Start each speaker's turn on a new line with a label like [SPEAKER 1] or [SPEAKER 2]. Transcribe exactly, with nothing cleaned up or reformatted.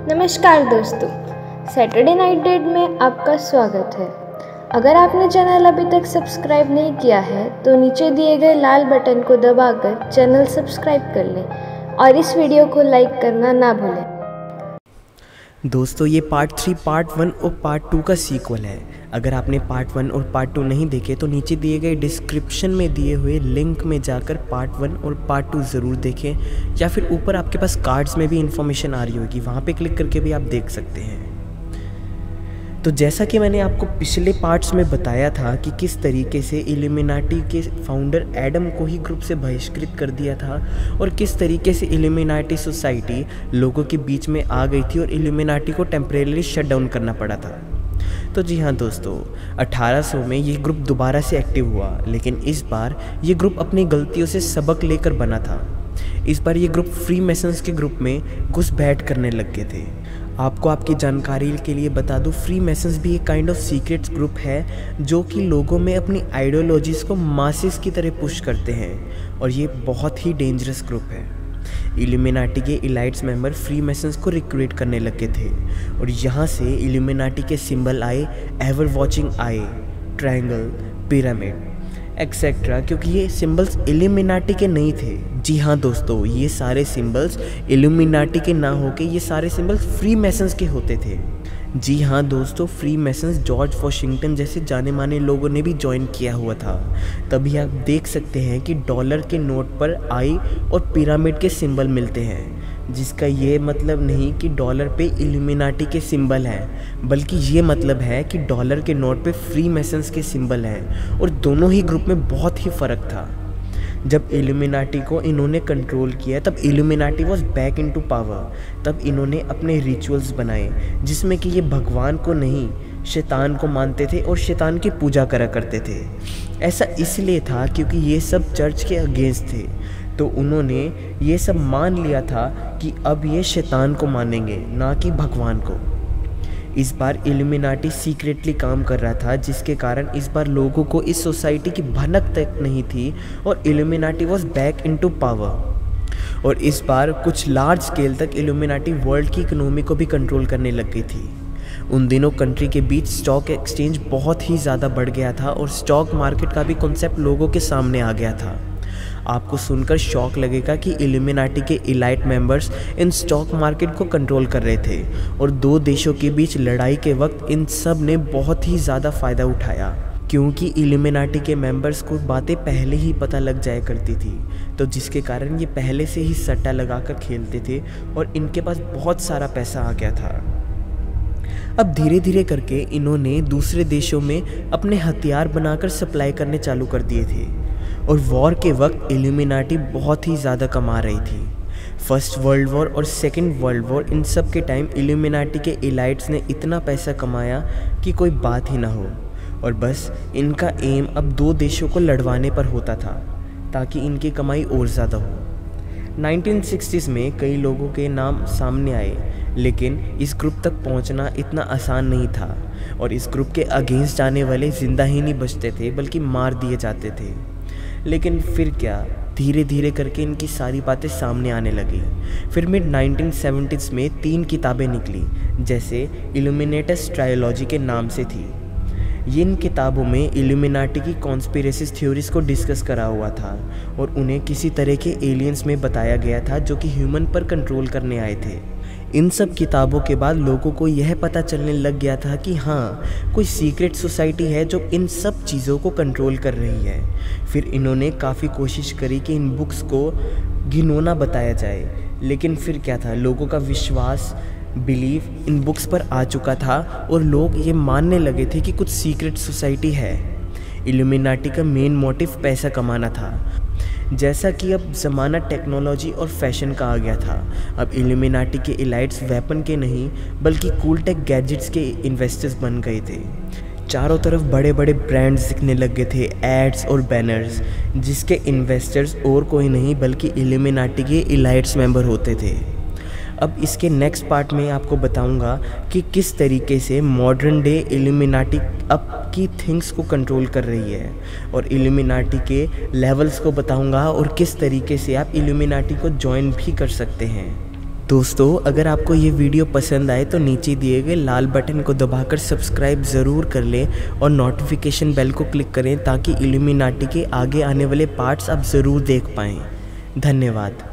[SPEAKER 1] नमस्कार दोस्तों, Saturday night date में आपका स्वागत है। अगर आपने चैनल अभी तक सब्सक्राइब नहीं किया है तो नीचे दिए गए लाल बटन को दबाकर चैनल सब्सक्राइब कर लें और इस वीडियो को लाइक करना ना भूलें।
[SPEAKER 2] दोस्तों, ये पार्ट थ्री पार्ट वन और पार्ट टू का सीक्वल है। अगर आपने पार्ट वन और पार्ट टू नहीं देखे तो नीचे दिए गए डिस्क्रिप्शन में दिए हुए लिंक में जाकर पार्ट वन और पार्ट टू ज़रूर देखें, या फिर ऊपर आपके पास कार्ड्स में भी इन्फॉर्मेशन आ रही होगी, वहाँ पे क्लिक करके भी आप देख सकते हैं। तो जैसा कि मैंने आपको पिछले पार्ट्स में बताया था कि किस तरीके से इल्यूमिनाटी के फाउंडर एडम को ही ग्रुप से बहिष्कृत कर दिया था और किस तरीके से इल्यूमिनाटी सोसाइटी लोगों के बीच में आ गई थी और इल्यूमिनाटी को टेम्परेरी शट डाउन करना पड़ा था। तो जी हाँ दोस्तों, अठारह सौ में ये ग्रुप दोबारा से एक्टिव हुआ, लेकिन इस बार ये ग्रुप अपनी गलतियों से सबक लेकर बना था। इस बार ये ग्रुप फ्री मेसन्स के ग्रुप में घुसपैठ करने लग गए थे। आपको आपकी जानकारी के लिए बता दूं, फ्री मेसन्स भी एक काइंड ऑफ सीक्रेट्स ग्रुप है जो कि लोगों में अपनी आइडियोलॉजीज़ को मासेस की तरह पुश करते हैं, और ये बहुत ही डेंजरस ग्रुप है। इल्यूमिनाटी के इलाइट्स मेंबर फ्री मेसन्स को रिक्रूट करने लगे थे, और यहाँ से इल्यूमिनाटी के सिंबल आए ever watching eye, triangle, pyramid etcetera, क्योंकि ये सिंबल्स इल्यूमिनाटी के नहीं थे। जी हाँ दोस्तों, ये सारे सिंबल्स इल्यूमिनाटी के ना होके ये सारे सिंबल्स फ्री मेसन्स के होते थे। जी हाँ दोस्तों, फ्री मेसन्स जॉर्ज वॉशिंगटन जैसे जाने माने लोगों ने भी ज्वाइन किया हुआ था। तभी आप देख सकते हैं कि डॉलर के नोट पर आई और पिरामिड के सिंबल मिलते हैं, जिसका ये मतलब नहीं कि डॉलर पे इल्यूमिनाटी के सिंबल हैं, बल्कि ये मतलब है कि डॉलर के नोट पे फ्री मेसन्स के सिंबल हैं, और दोनों ही ग्रुप में बहुत ही फ़र्क था। जब इल्यूमिनाटी को इन्होंने कंट्रोल किया तब Illuminati was back into power. तब इन्होंने अपने रिचुअल्स बनाए जिसमें कि ये भगवान को नहीं शैतान को मानते थे और शैतान की पूजा करा करते थे। ऐसा इसलिए था क्योंकि ये सब चर्च के अगेंस्ट थे, तो उन्होंने ये सब मान लिया था कि अब ये शैतान को मानेंगे, ना कि भगवान को। इस बार इल्यूमिनाटी सीक्रेटली काम कर रहा था, जिसके कारण इस बार लोगों को इस सोसाइटी की भनक तक नहीं थी और Illuminati was back into power. और इस बार कुछ लार्ज स्केल तक इल्यूमिनाटी वर्ल्ड की इकोनॉमी को भी कंट्रोल करने लग गई थी। उन दिनों कंट्री के बीच स्टॉक एक्सचेंज बहुत ही ज़्यादा बढ़ गया था और स्टॉक मार्केट का भी कॉन्सेप्ट लोगों के सामने आ गया था। आपको सुनकर शॉक लगेगा कि इल्यूमिनाटी के इलाइट मेंबर्स इन स्टॉक मार्केट को कंट्रोल कर रहे थे, और दो देशों के बीच लड़ाई के वक्त इन सब ने बहुत ही ज़्यादा फ़ायदा उठाया, क्योंकि इल्यूमिनाटी के मेंबर्स को बातें पहले ही पता लग जाया करती थी, तो जिसके कारण ये पहले से ही सट्टा लगाकर खेलते थे और इनके पास बहुत सारा पैसा आ गया था। अब धीरे धीरे करके इन्होंने दूसरे देशों में अपने हथियार बनाकर सप्लाई करने चालू कर दिए थे, और वॉर के वक्त इल्यूमिनाटी बहुत ही ज़्यादा कमा रही थी। फर्स्ट वर्ल्ड वॉर और सेकंड वर्ल्ड वॉर, इन सब के टाइम इल्यूमिनाटी के इलाइट्स ने इतना पैसा कमाया कि कोई बात ही ना हो, और बस इनका एम अब दो देशों को लड़वाने पर होता था ताकि इनकी कमाई और ज़्यादा हो। नाइनटीन सिक्सटीज़ में कई लोगों के नाम सामने आए, लेकिन इस ग्रुप तक पहुंचना इतना आसान नहीं था, और इस ग्रुप के अगेंस्ट जाने वाले ज़िंदा ही नहीं बचते थे बल्कि मार दिए जाते थे। लेकिन फिर क्या, धीरे धीरे करके इनकी सारी बातें सामने आने लगी। फिर मिड नाइनटीन सेवेंटीज़ में तीन किताबें निकली, जैसे इल्यूमिनेटस ट्रायोलॉजी के नाम से थी। इन किताबों में इल्यूमिनाटी की कॉन्स्पिरेसीज थ्योरीज को डिस्कस करा हुआ था, और उन्हें किसी तरह के एलियंस में बताया गया था जो कि ह्यूमन पर कंट्रोल करने आए थे। इन सब किताबों के बाद लोगों को यह पता चलने लग गया था कि हाँ, कोई सीक्रेट सोसाइटी है जो इन सब चीज़ों को कंट्रोल कर रही है। फिर इन्होंने काफ़ी कोशिश करी कि इन बुक्स को घिनौना बताया जाए, लेकिन फिर क्या था, लोगों का विश्वास, बिलीव इन बुक्स पर आ चुका था, और लोग ये मानने लगे थे कि कुछ सीक्रेट सोसाइटी है। इल्यूमिनाटी का मेन मोटिव पैसा कमाना था। जैसा कि अब ज़माना टेक्नोलॉजी और फैशन का आ गया था, अब इल्यूमिनाटी के इलाइट्स वेपन के नहीं बल्कि कूल टेक गैजेट्स के इन्वेस्टर्स बन गए थे। चारों तरफ बड़े बड़े ब्रांड्स दिखने लग गए थे, एड्स और बैनर्स, जिसके इन्वेस्टर्स और कोई नहीं बल्कि इल्यूमिनाटी के इलाइट्स मेंबर होते थे। अब इसके नेक्स्ट पार्ट में आपको बताऊंगा कि किस तरीके से मॉडर्न डे इल्यूमिनाटी अब की थिंग्स को कंट्रोल कर रही है, और इल्यूमिनाटी के लेवल्स को बताऊंगा और किस तरीके से आप इल्यूमिनाटी को ज्वाइन भी कर सकते हैं। दोस्तों अगर आपको ये वीडियो पसंद आए तो नीचे दिए गए लाल बटन को दबाकर सब्सक्राइब ज़रूर कर लें और नोटिफिकेशन बेल को क्लिक करें ताकि इल्यूमिनाटी के आगे आने वाले पार्ट्स आप ज़रूर देख पाएँ। धन्यवाद।